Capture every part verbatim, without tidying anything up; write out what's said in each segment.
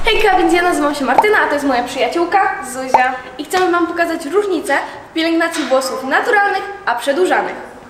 Hejka, więc ja nazywam się Martyna, a to jest moja przyjaciółka Zuzia i chcemy wam pokazać różnicę w pielęgnacji włosów naturalnych, a przedłużanych.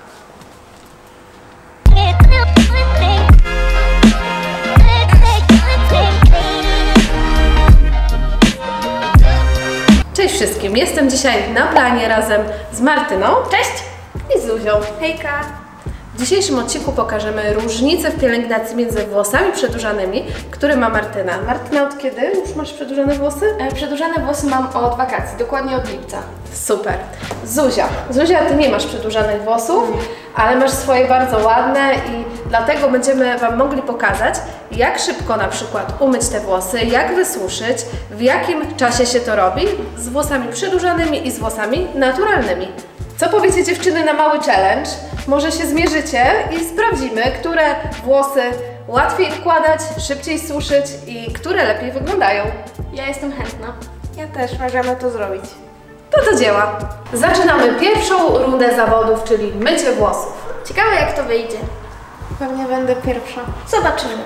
Cześć wszystkim, jestem dzisiaj na planie razem z Martyną. Cześć! I Zuzią. Hejka! W dzisiejszym odcinku pokażemy różnicę w pielęgnacji między włosami przedłużanymi, które ma Martyna. Martyna, od kiedy już masz przedłużane włosy? E, przedłużane włosy mam od wakacji, dokładnie od lipca. Super. Zuzia. Zuzia, ty nie masz przedłużanych włosów, mm. ale masz swoje bardzo ładne i dlatego będziemy wam mogli pokazać, jak szybko na przykład umyć te włosy, jak wysuszyć, w jakim czasie się to robi z włosami przedłużanymi i z włosami naturalnymi. Co powiecie dziewczyny na mały challenge? Może się zmierzycie i sprawdzimy, które włosy łatwiej wkładać, szybciej suszyć i które lepiej wyglądają. Ja jestem chętna. Ja też, możemy to zrobić. To do dzieła. Zaczynamy pierwszą rundę zawodów, czyli mycie włosów. Ciekawe, jak to wyjdzie. Pewnie będę pierwsza. Zobaczymy.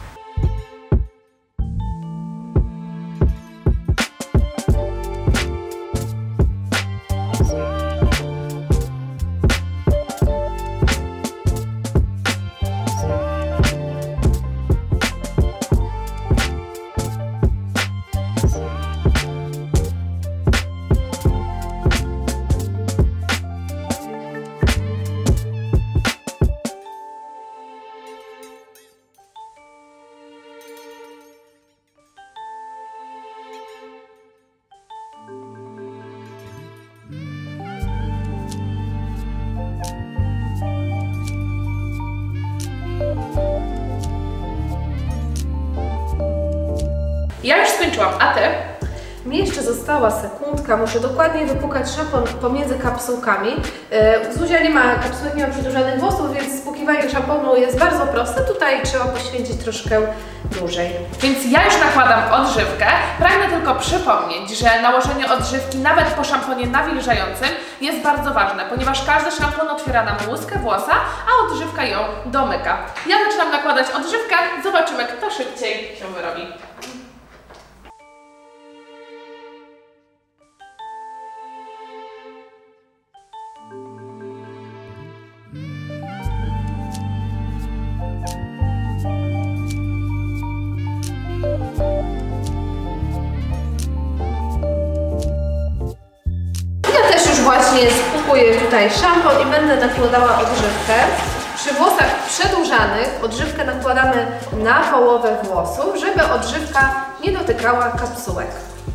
Ja już skończyłam, a ty? Mi jeszcze została sekundka, muszę dokładnie wypłukać szampon pomiędzy kapsułkami. Yy, Zuzia nie ma kapsułek, nie ma przedłużanych włosów, więc spłukiwanie szamponu jest bardzo proste. Tutaj trzeba poświęcić troszkę dłużej. Więc ja już nakładam odżywkę. Pragnę tylko przypomnieć, że nałożenie odżywki nawet po szamponie nawilżającym jest bardzo ważne, ponieważ każdy szampon otwiera nam łuskę włosa, a odżywka ją domyka. Ja zaczynam nakładać odżywkę, zobaczymy, kto szybciej się wyrobi. Właśnie spłukuję tutaj szampon i będę nakładała odżywkę. Przy włosach przedłużanych odżywkę nakładamy na połowę włosów, żeby odżywka nie dotykała kapsułek.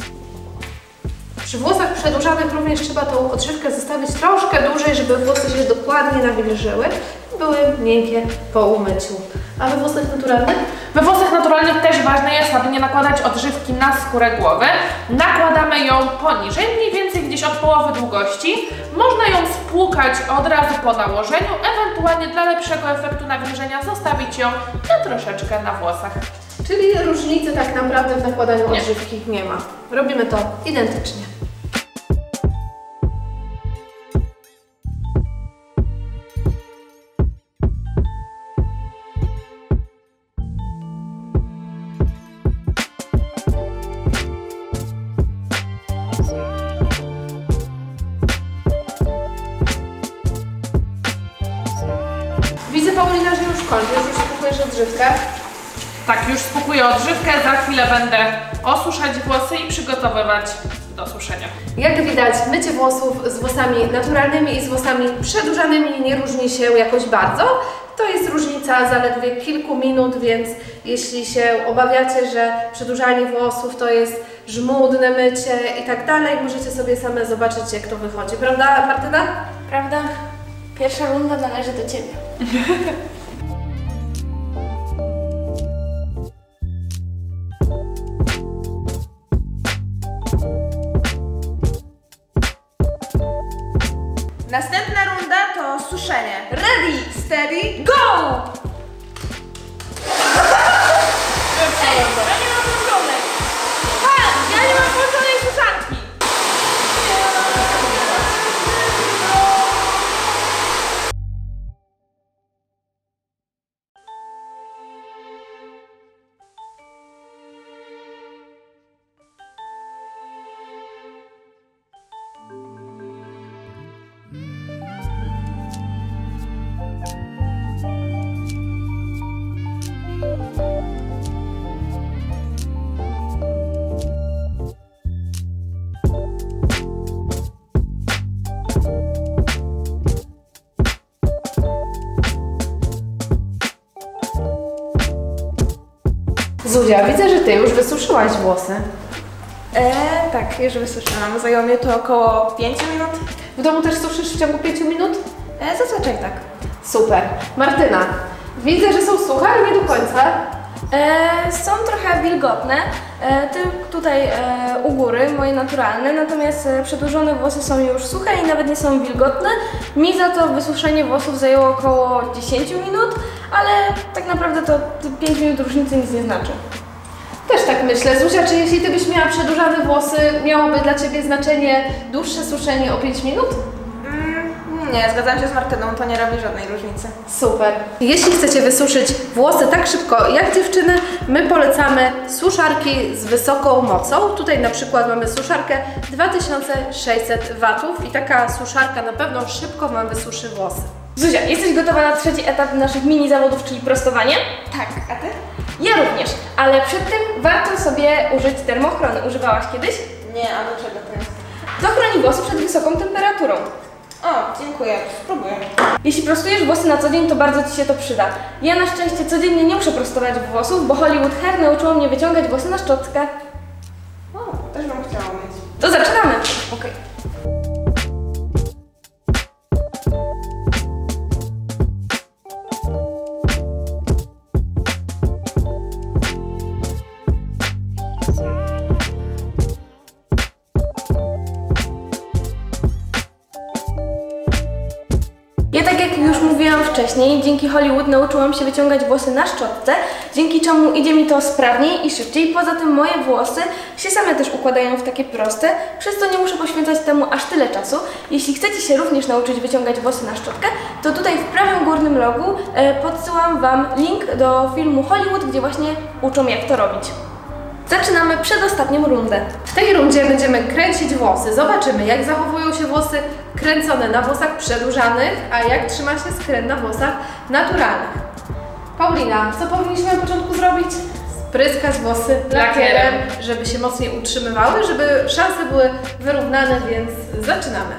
Przy włosach przedłużanych również trzeba tą odżywkę zostawić troszkę dłużej, żeby włosy się dokładnie nawilżyły i były miękkie po umyciu. A we włosach naturalnych? We włosach naturalnych też ważne jest, aby nie nakładać odżywki na skórę głowy. Nakładamy ją poniżej, mniej więcej gdzieś od połowy długości. Można ją spłukać od razu po nałożeniu, ewentualnie dla lepszego efektu nawilżenia zostawić ją na troszeczkę na włosach. Czyli różnicy tak naprawdę w nakładaniu nie. odżywki nie ma. Robimy to identycznie. Widzę, Paulina, że już kończysz, już spłukujesz odżywkę. Tak, już spłukuję odżywkę, za chwilę będę osuszać włosy i przygotowywać do suszenia. Jak widać, mycie włosów z włosami naturalnymi i z włosami przedłużanymi nie różni się jakoś bardzo. To jest różnica zaledwie kilku minut, więc jeśli się obawiacie, że przedłużanie włosów to jest żmudne mycie i tak dalej, możecie sobie same zobaczyć, jak to wychodzi. Prawda, Martyna? Prawda? Pierwsza runda należy do Ciebie. Następna runda to suszenie. Ready, steady, Go! Ja nie mam włączonej! Ja nie mam włączonej suszarki! Zuzia, widzę, że Ty już wysuszyłaś włosy. E, tak, już wysuszyłam. Zajęło mnie to około pięciu minut. W domu też suszysz w ciągu pięciu minut? E, zazwyczaj tak. Super. Martyna, widzę, że są suche, ale nie do końca. E, są trochę wilgotne, e, ty, tutaj e, u góry, moje naturalne, natomiast e, przedłużone włosy są już suche i nawet nie są wilgotne. Mi za to wysuszenie włosów zajęło około dziesięć minut, ale tak naprawdę to pięć minut różnicy nic nie znaczy. Też tak myślę. Zuzia, czy jeśli Ty byś miała przedłużane włosy, miałoby dla Ciebie znaczenie dłuższe suszenie o pięć minut? Mm, nie, zgadzam się z Martyną, to nie robi żadnej różnicy. Super. Jeśli chcecie wysuszyć włosy tak szybko jak dziewczyny, my polecamy suszarki z wysoką mocą. Tutaj na przykład mamy suszarkę dwa tysiące sześćset watów i taka suszarka na pewno szybko Wam wysuszy włosy. Zuzia, jesteś gotowa na trzeci etap naszych mini zawodów, czyli prostowanie? Tak, a ty? Ja również, ale przed tym warto sobie użyć termoochrony. Używałaś kiedyś? Nie, a do czego to jest? To chroni włosy przed wysoką temperaturą. O, dziękuję, spróbuję. Jeśli prostujesz włosy na co dzień, to bardzo Ci się to przyda. Ja na szczęście codziennie nie muszę prostować włosów, bo Hollywood Hair nauczyło mnie wyciągać włosy na szczotkę. O, też bym chciała mieć. To zaczynamy! Okej. Ja tak jak już mówiłam wcześniej, dzięki Hollywood nauczyłam się wyciągać włosy na szczotce, dzięki czemu idzie mi to sprawniej i szybciej. Poza tym moje włosy się same też układają w takie proste, przez co nie muszę poświęcać temu aż tyle czasu. Jeśli chcecie się również nauczyć wyciągać włosy na szczotkę, to tutaj w prawym górnym rogu e, podsyłam Wam link do filmu Hollywood, gdzie właśnie uczą jak to robić. Zaczynamy przedostatnią rundę. W tej rundzie będziemy kręcić włosy. Zobaczymy, jak zachowują się włosy kręcone na włosach przedłużanych, a jak trzyma się skręt na włosach naturalnych. Paulina, co powinniśmy na początku zrobić? Spryskać włosy lakierem, żeby się mocniej utrzymywały, żeby szanse były wyrównane, więc zaczynamy.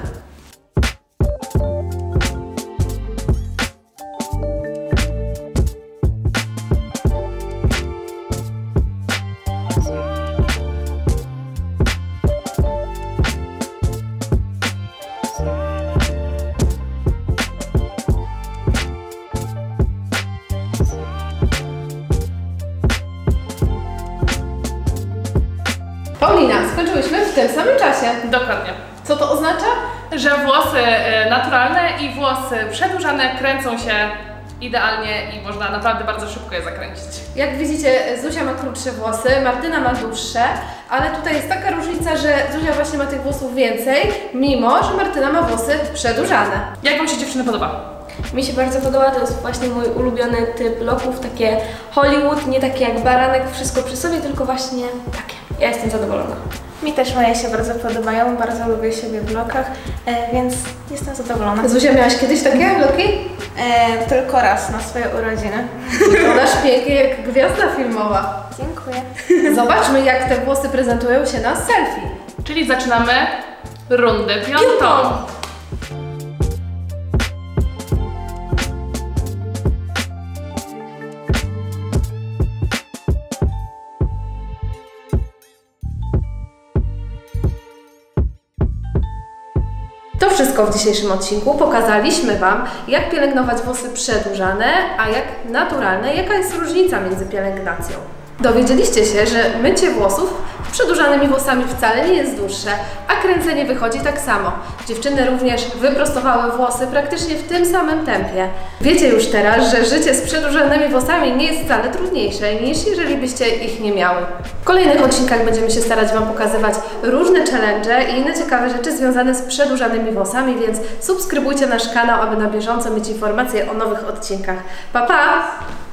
Paulina, skończyłyśmy w tym samym czasie. Dokładnie. Co to oznacza? Że włosy e, naturalne i włosy przedłużane kręcą się idealnie i można naprawdę bardzo szybko je zakręcić. Jak widzicie, Zuzia ma krótsze włosy, Martyna ma dłuższe, ale tutaj jest taka różnica, że Zuzia właśnie ma tych włosów więcej, mimo że Martyna ma włosy przedłużane. Jak Wam się dziewczyny podoba? Mi się bardzo podoba, to jest właśnie mój ulubiony typ loków, takie Hollywood, nie takie jak baranek, wszystko przy sobie, tylko właśnie takie. Ja jestem zadowolona. Mi też moje się bardzo podobają, bardzo lubię siebie w blokach, e, więc jestem zadowolona. Zuzia, miałaś kiedyś takie bloki? E, tylko raz na swoje urodziny. Wyglądasz pięknie jak gwiazda filmowa. Dziękuję. Zobaczmy, jak te włosy prezentują się na selfie. Czyli zaczynamy rundę piątą. Piątą. To wszystko w dzisiejszym odcinku. Pokazaliśmy Wam, jak pielęgnować włosy przedłużane, a jak naturalne, jaka jest różnica między pielęgnacją. Dowiedzieliście się, że mycie włosów z przedłużanymi włosami wcale nie jest dłuższe, a kręcenie wychodzi tak samo. Dziewczyny również wyprostowały włosy praktycznie w tym samym tempie. Wiecie już teraz, że życie z przedłużanymi włosami nie jest wcale trudniejsze niż jeżeli byście ich nie miały. W kolejnych odcinkach będziemy się starać Wam pokazywać różne challenge i inne ciekawe rzeczy związane z przedłużanymi włosami, więc subskrybujcie nasz kanał, aby na bieżąco mieć informacje o nowych odcinkach. Pa, pa!